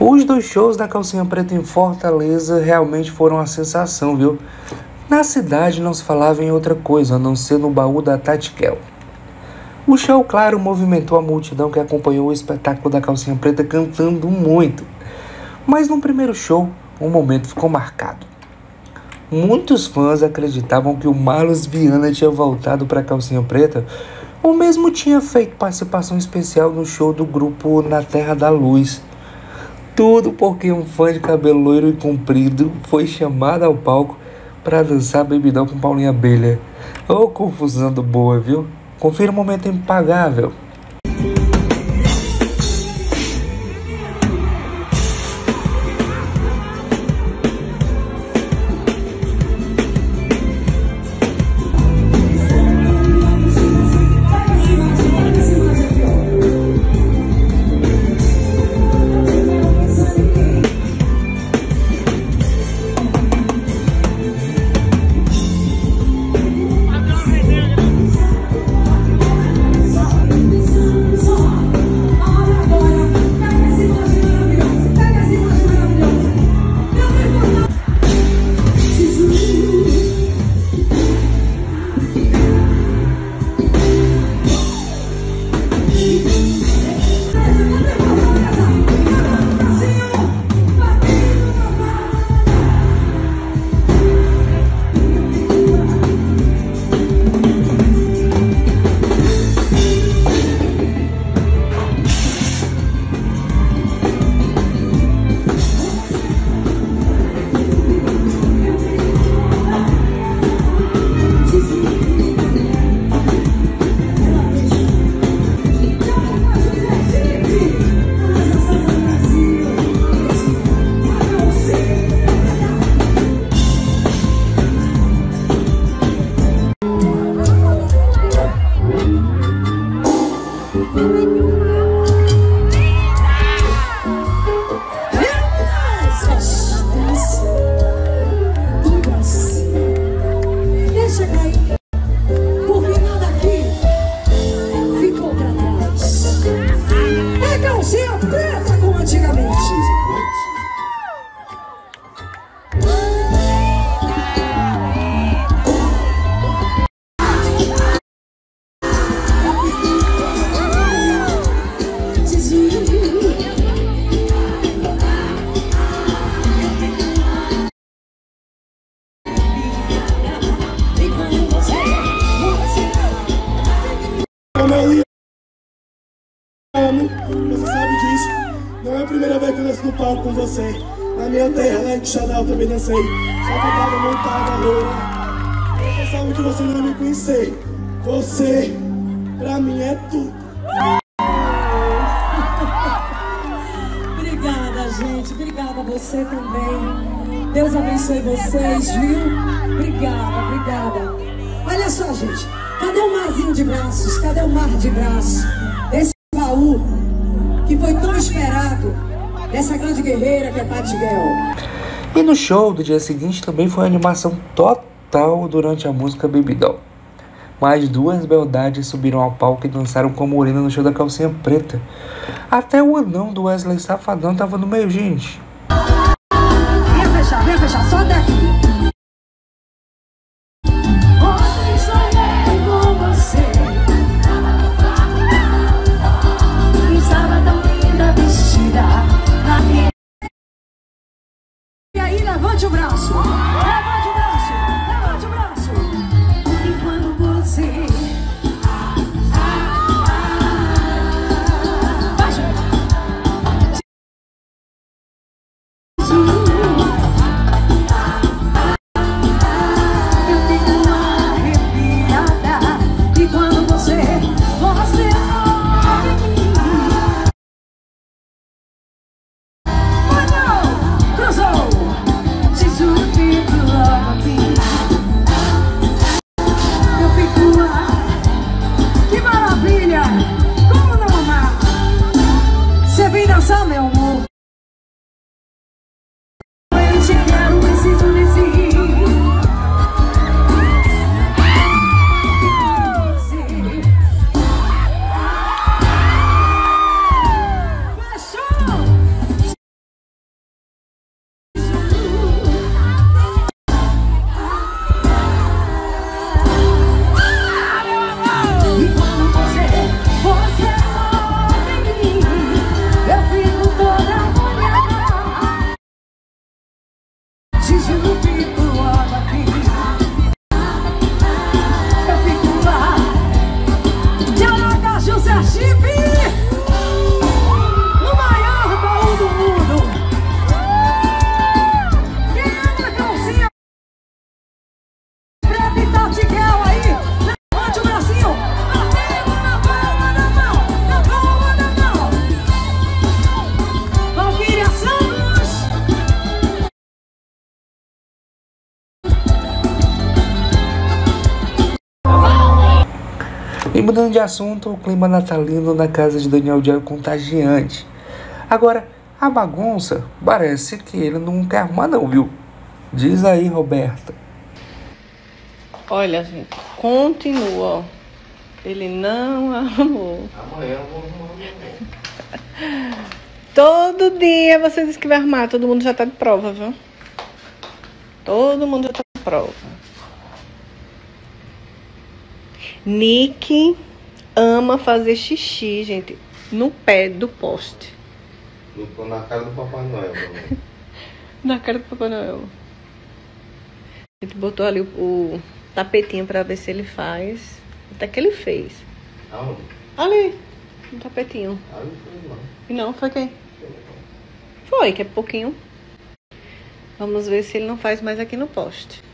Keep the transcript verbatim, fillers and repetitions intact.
Os dois shows da Calcinha Preta em Fortaleza realmente foram uma sensação, viu? Na cidade não se falava em outra coisa, a não ser no baú da Tati Kel. O show, claro, movimentou a multidão que acompanhou o espetáculo da Calcinha Preta cantando muito. Mas no primeiro show, um momento ficou marcado. Muitos fãs acreditavam que o Marlos Viana tinha voltado para a Calcinha Preta ou mesmo tinha feito participação especial no show do grupo Na Terra da Luz. Tudo porque um fã de cabelo loiro e comprido foi chamado ao palco para dançar Bebidão com Paulinha Abelha. Ô, confusão do boa, viu? Confira um momento impagável. Você sabe disso. Não é a primeira vez que eu danço no palco com você. Na minha terra, lá em Quixadá, eu também dancei. Só que eu tava montada, loura. Você sabe que você não me conhecer. Você, pra mim, é tudo. Obrigada, gente. Obrigada a você também. Deus abençoe vocês, viu? Obrigada, obrigada. Olha só, gente. Cadê o marzinho de braços? Cadê o mar de braços? Esse baú que foi tão esperado dessa grande guerreira que é Tati Kel. E no show do dia seguinte também foi animação total durante a música Bebidão. Mais duas beldades subiram ao palco e dançaram com a Morena no show da Calcinha Preta. Até o anão do Wesley Safadão tava no meio, gente. Vem fechar, vem fechar, só daqui. Ontem sonhei com você. Estava tão linda vestida. E aí, levante o braço. Levante o braço. Levante o braço. E quando você... Dançar, meu amor. Eu te quero, preciso desse E mudando de assunto, o clima natalino na casa de Daniel Dia é contagiante. Agora, a bagunça parece que ele não quer arrumar não, viu? Diz aí, Roberta. Olha, gente, continua, ó. Ele não arrumou. Amanhã eu vou arrumar. Todo dia você diz que vai arrumar. Todo mundo já tá de prova, viu? Todo mundo já tá de prova. Nick ama fazer xixi, gente, no pé do poste. Na cara do Papai Noel. Na cara do Papai Noel. A gente botou ali o, o tapetinho pra ver se ele faz. Até que ele fez. Aonde? Ali, um tapetinho. Ali foi não. E não, foi quem? Foi, que é pouquinho. Vamos ver se ele não faz mais aqui no poste.